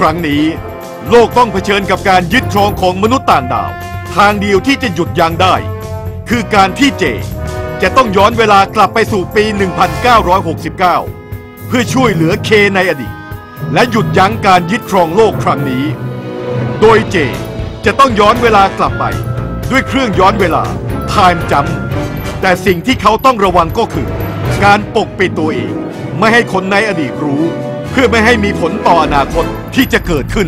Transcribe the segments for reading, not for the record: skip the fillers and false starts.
ครั้งนี้โลกต้องเผชิญกับการยึดครองของมนุษย์ต่างดาวทางเดียวที่จะหยุดยั้งได้คือการที่เจจะต้องย้อนเวลากลับไปสู่ปี 1969 เพื่อช่วยเหลือเคในอดีตและหยุดยั้งการยึดครองโลกครั้งนี้โดยเจจะต้องย้อนเวลากลับไปด้วยเครื่องย้อนเวลา Time Jump แต่สิ่งที่เขาต้องระวังก็คือการปกปิดตัวเองไม่ให้คนในอดีตรู้เพื่อไม่ให้มีผลต่ออนาคตที่จะเกิดขึ้น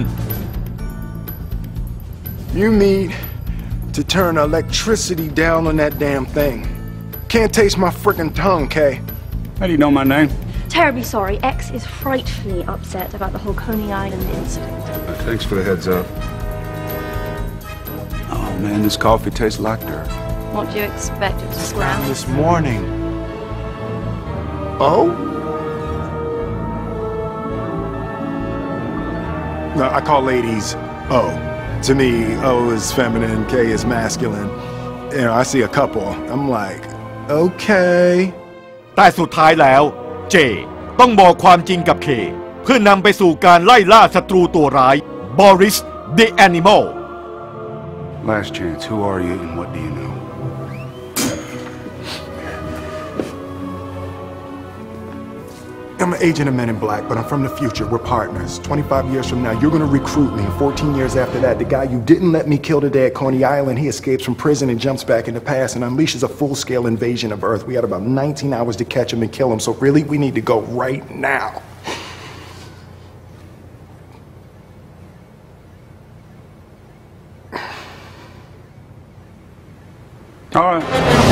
You need to turn electricity down on that damn thing. Can't taste my frickin' tongue, Kay. How do you know my name? Terribly sorry. X is frightfully upset about the whole Coney Island incident. Thanks for the heads up. Oh man, this coffee tastes like dirt. What do you expect it to scram? This morning. Oh? No, I call ladies O. To me, O is feminine, K is masculine. You know, I see a couple. I'm like, okay. แต่สุดท้ายแล้วเจต้องบอกความจริงกับเคเพื่อนำไปสู่การไล่ล่าศัตรูตัวร้ายบอริส The Animal Last chance, who are you and what do you know? I'm an agent of Men in Black, but I'm from the future. We're partners. 25 years from now, you're gonna recruit me. And 14 years after that, the guy you didn't let me kill today at Coney Island, he escapes from prison and jumps back in the past and unleashes a full-scale invasion of Earth. We had about 19 hours to catch him and kill him, so really, we need to go right now. All right.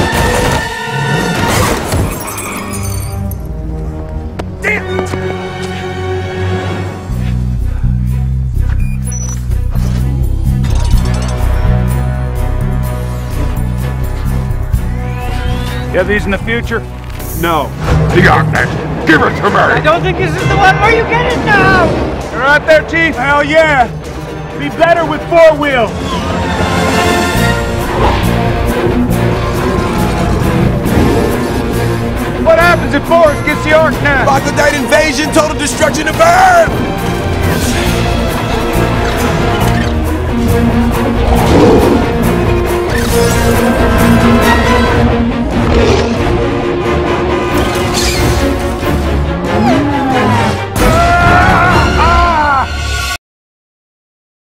You have these in the future? No. You got that. Give it to me. I don't think this is the one where you get it now! You're right there, Chief? Hell yeah! Be better with four wheels! What happens if Forrest gets the Ark now? Troglodyte invasion, total destruction of Earth!